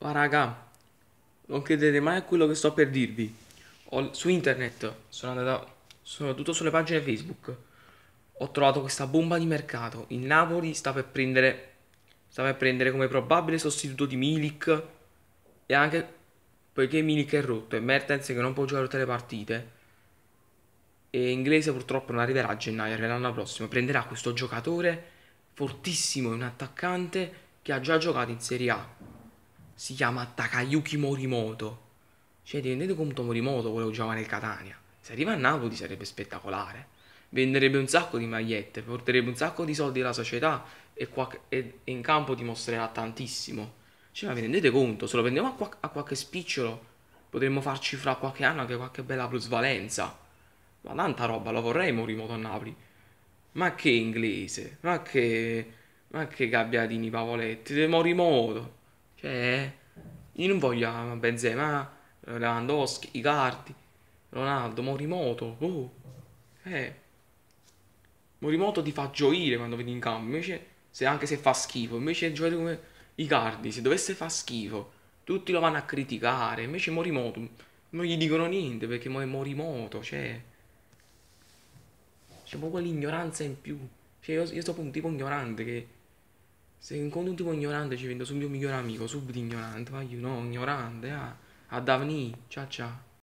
Ma raga, non credete mai a quello che sto per dirvi. Su internet sono tutto sulle pagine Facebook. Ho trovato questa bomba di mercato. Il Napoli sta per prendere come probabile sostituto di Milik. E anche poiché Milik è rotto e Mertens che non può giocare tutte le partite. E Inglese purtroppo non arriverà a gennaio, arriverà l'anno prossimo. Prenderà questo giocatore fortissimo, un attaccante che ha già giocato in Serie A. Si chiama Takayuki Morimoto. Cioè, ti rendete conto Morimoto volevo giocare nel Catania? Se arriva a Napoli sarebbe spettacolare. Venderebbe un sacco di magliette, porterebbe un sacco di soldi alla società e in campo dimostrerà tantissimo. Cioè, ma vi rendete conto? Se lo prendiamo a qualche spicciolo, potremmo farci fra qualche anno anche qualche bella plusvalenza. Ma tanta roba, lo vorrei Morimoto a Napoli. Ma che inglese? Ma che Gabbiadini Pavoletti? De Morimoto. Cioè, io non voglio Benzema, Lewandowski, Icardi, Ronaldo, Morimoto. Oh, eh. Morimoto ti fa gioire quando vedi in campo. Invece, anche se fa schifo, invece giocare come Icardi, se dovesse far schifo, tutti lo vanno a criticare. Invece Morimoto non gli dicono niente perché mo è Morimoto, cioè. C'è proprio l'ignoranza in più. Cioè, io sono un tipo ignorante che se incontro un tipo ignorante ci vendo subito un migliore amico, subito ignorante. Ma io no, ignorante, ah. A Davni, ciao ciao.